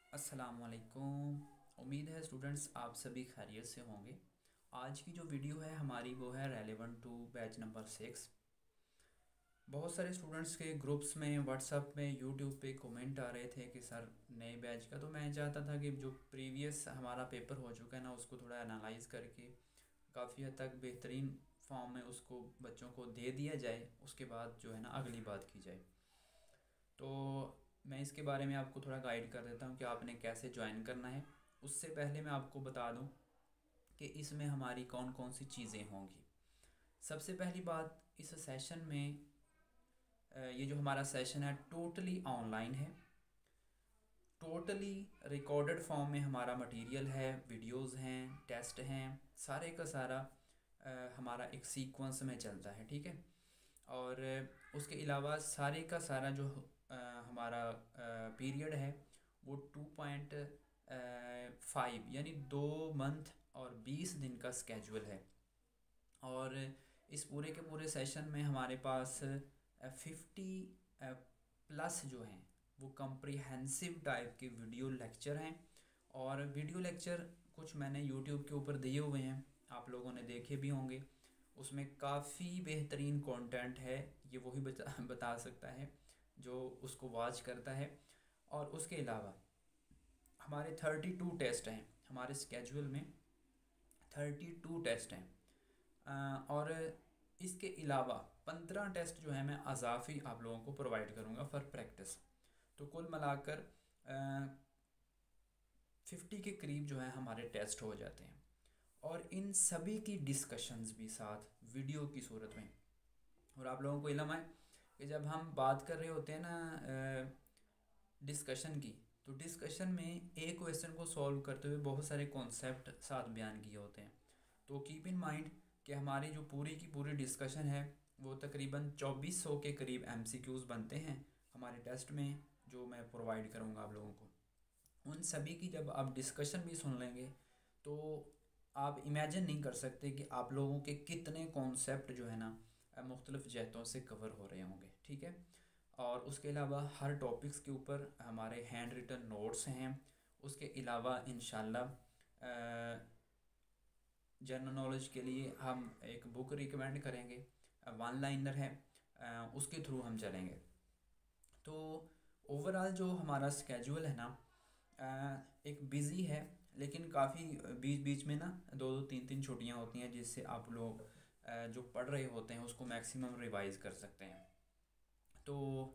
अस्सलामुअलैकुम। उम्मीद है स्टूडेंट्स आप सभी खैरियत से होंगे। आज की जो वीडियो है हमारी वो है रेलेवेंट टू बैच नंबर 6। बहुत सारे स्टूडेंट्स के ग्रुप्स में, व्हाट्सएप में, यूट्यूब पे कमेंट आ रहे थे कि सर नए बैच का, तो मैं चाहता था कि जो प्रीवियस हमारा पेपर हो चुका है ना उसको थोड़ा एनालाइज करके काफ़ी हद तक बेहतरीन फॉर्म में उसको बच्चों को दे दिया जाए, उसके बाद जो है ना अगली बात की जाए। तो मैं इसके बारे में आपको थोड़ा गाइड कर देता हूँ कि आपने कैसे ज्वाइन करना है। उससे पहले मैं आपको बता दूँ कि इसमें हमारी कौन कौन सी चीज़ें होंगी। सबसे पहली बात, इस सेशन में ये जो हमारा सेशन है टोटली ऑनलाइन है, टोटली रिकॉर्डेड फॉर्म में हमारा मटेरियल है, वीडियोस हैं, टेस्ट हैं, सारे का सारा हमारा एक सीक्वेंस में चलता है, ठीक है। और उसके अलावा सारे का सारा जो हमारा पीरियड है वो 2.5 यानी 2 मंथ और 20 दिन का स्केजुअल है। और इस पूरे के पूरे सेशन में हमारे पास 50 प्लस जो हैं वो कम्प्रिहेंसिव टाइप के वीडियो लेक्चर हैं। और वीडियो लेक्चर कुछ मैंने यूट्यूब के ऊपर दिए हुए हैं, आप लोगों ने देखे भी होंगे। उसमें काफ़ी बेहतरीन कंटेंट है, ये वही बता सकता है जो उसको वॉच करता है। और उसके अलावा हमारे 32 टेस्ट हैं, हमारे स्केजुअल में 32 टेस्ट हैं। और इसके अलावा 15 टेस्ट जो है मैं अजाफी आप लोगों को प्रोवाइड करूँगा फॉर प्रैक्टिस। तो कुल मिलाकर 50 के करीब जो है हमारे टेस्ट हो जाते हैं। और इन सभी की डिस्कशंस भी साथ वीडियो की सूरत में। और आप लोगों को इल्म है कि जब हम बात कर रहे होते हैं ना डिस्कशन की, तो डिस्कशन में एक क्वेश्चन को सॉल्व करते हुए बहुत सारे कॉन्सेप्ट साथ बयान किए होते हैं। तो कीप इन माइंड कि हमारी जो पूरी की पूरी डिस्कशन है वो तकरीबन 2400 के करीब एमसीक्यूज़ बनते हैं हमारे टेस्ट में, जो मैं प्रोवाइड करूँगा आप लोगों को। उन सभी की जब आप डिस्कशन भी सुन लेंगे तो आप इमेजिन नहीं कर सकते कि आप लोगों के कितने कॉन्सेप्ट जो है ना मुख्तलिफ़ जहतों से कवर हो रहे होंगे, ठीक है। और उसके अलावा हर टॉपिक्स के ऊपर हमारे हैंड रिटन नोट्स हैं। उसके अलावा इंशाल्लाह जनरल नॉलेज के लिए हम एक बुक रिकमेंड करेंगे, वन लाइनर है, उसके थ्रू हम चलेंगे। तो ओवरऑल जो हमारा स्केजुअल है ना एक बिज़ी है, लेकिन काफ़ी बीच बीच में ना 2-2 3-3 छुट्टियां होती हैं जिससे आप लोग जो पढ़ रहे होते हैं उसको मैक्सिमम रिवाइज कर सकते हैं। तो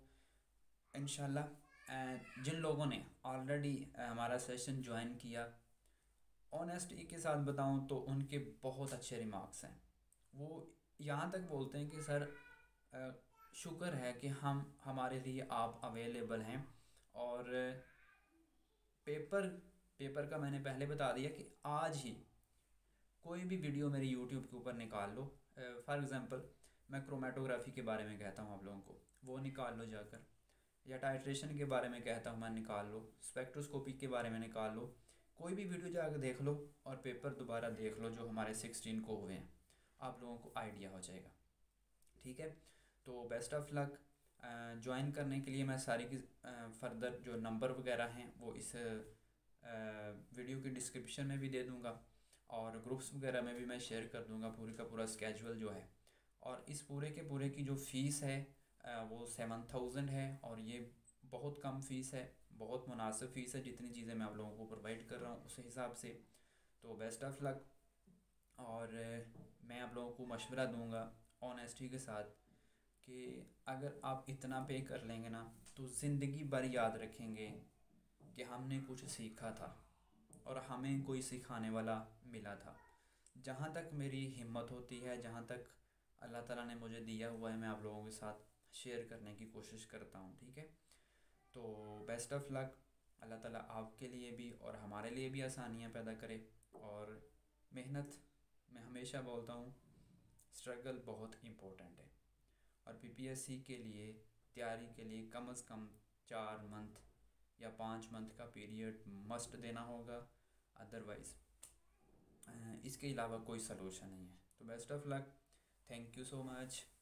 इंशाल्लाह जिन लोगों ने ऑलरेडी हमारा सेशन ज्वाइन किया, ऑनेस्टी के साथ बताऊं तो उनके बहुत अच्छे रिमार्क्स हैं। वो यहाँ तक बोलते हैं कि सर शुक्र है कि हम हमारे लिए आप अवेलेबल हैं। और पेपर पेपर का मैंने पहले बता दिया कि आज ही कोई भी वीडियो मेरे यूट्यूब के ऊपर निकाल लो। फॉर एग्ज़ाम्पल मैं क्रोमेटोग्राफी के बारे में कहता हूँ आप लोगों को, वो निकाल लो जाकर। या टाइट्रेशन के बारे में कहता हूँ मैं, निकाल लो। स्पेक्ट्रोस्कोपी के बारे में निकाल लो। कोई भी वीडियो जाकर देख लो और पेपर दोबारा देख लो जो हमारे 16 को हुए हैं, आप लोगों को आइडिया हो जाएगा, ठीक है। तो बेस्ट ऑफ लक। ज्वाइन करने के लिए मैं सारी की फर्दर जो नंबर वगैरह हैं वो इस वीडियो की डिस्क्रिप्शन में भी दे दूँगा, और ग्रुप्स वगैरह में भी मैं शेयर कर दूँगा पूरी का पूरा स्केजुअल जो है। और इस पूरे के पूरे की जो फ़ीस है वो 7000 है, और ये बहुत कम फ़ीस है, बहुत मुनासिब फ़ीस है जितनी चीज़ें मैं आप लोगों को प्रोवाइड कर रहा हूँ उस हिसाब से। तो बेस्ट ऑफ लक। और मैं आप लोगों को मशवरा दूंगा ऑनेस्टी के साथ कि अगर आप इतना पे कर लेंगे ना तो ज़िंदगी भर याद रखेंगे कि हमने कुछ सीखा था और हमें कोई सिखाने वाला मिला था। जहाँ तक मेरी हिम्मत होती है, जहाँ तक अल्लाह ताला ने मुझे दिया हुआ है, मैं आप लोगों के साथ शेयर करने की कोशिश करता हूँ, ठीक है। तो बेस्ट ऑफ लक। अल्लाह ताला आपके लिए भी और हमारे लिए भी आसानियाँ पैदा करे। और मेहनत, मैं हमेशा बोलता हूँ, स्ट्रगल बहुत इम्पोर्टेंट है। और पीपीएससी के लिए तैयारी के लिए कम से कम 4 मंथ या 5 मंथ का पीरियड मस्ट देना होगा, अदरवाइज़ इसके अलावा कोई सलूशन नहीं है। तो best of luck, thank you so much.